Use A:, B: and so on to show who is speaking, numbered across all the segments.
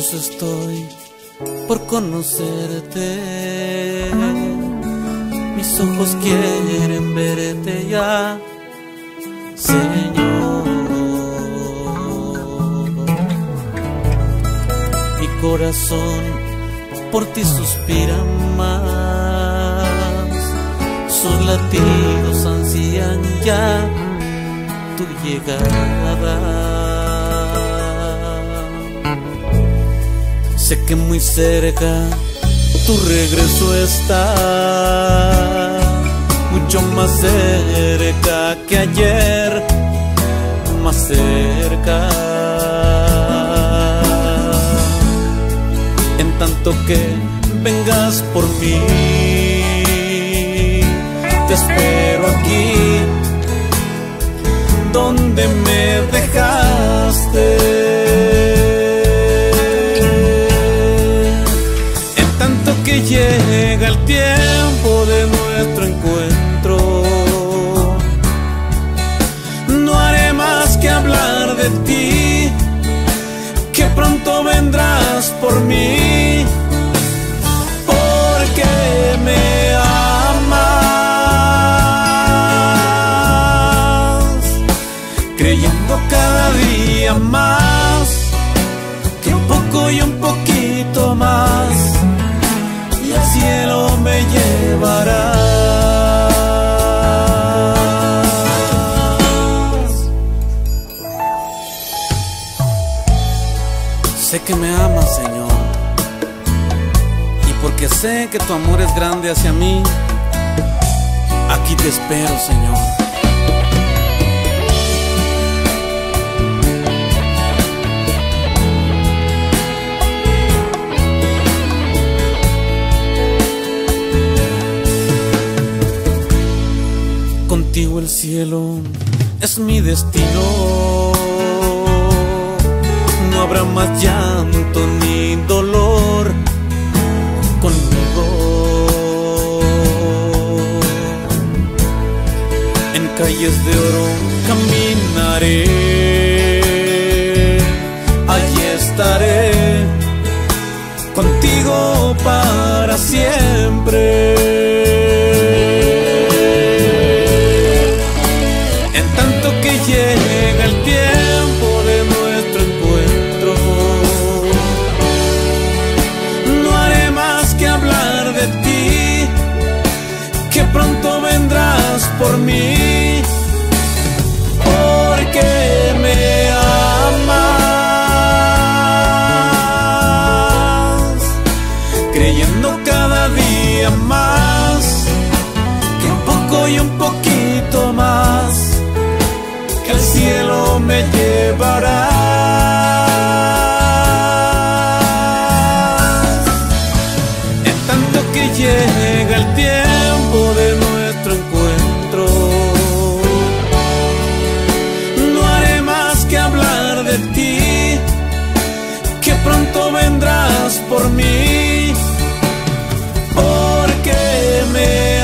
A: ansioso estoy por conocerte. Mis ojos quieren verte ya, Señor. Mi corazón por ti suspira más, sus latidos ansían ya tu llegada. Sé que muy cerca tu regreso está, mucho más cerca que ayer, más cerca. En tanto que vengas por mí, te espero aquí donde me dejaste. Que llega el tiempo de nuestro encuentro, no haré más que hablar de ti, que pronto vendrás por mí, porque me amas, creyendo cada día más que un poco y un poquito más al cielo me llevarás. Sé que me amas, Señor, y porque sé que tu amor es grande hacia mí, aquí te espero, Señor. Contigo el cielo es mi destino, no habrá más llanto ni dolor conmigo. En calles de oro caminaré, allí estaré contigo para siempre. Llega el tiempo de nuestro encuentro, no haré más que hablar de ti, que pronto vendrás por mí, porque me amas, creyendo cada día más que un poco y un poquito más al cielo me llevarás. En tanto que llega el tiempo de nuestro encuentro, no haré más que hablar de ti, que pronto vendrás por mí, porque me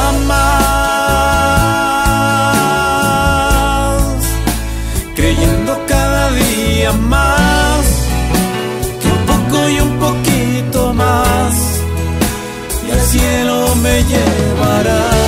A: más que un poco y un poquito más, y al cielo me llevarás.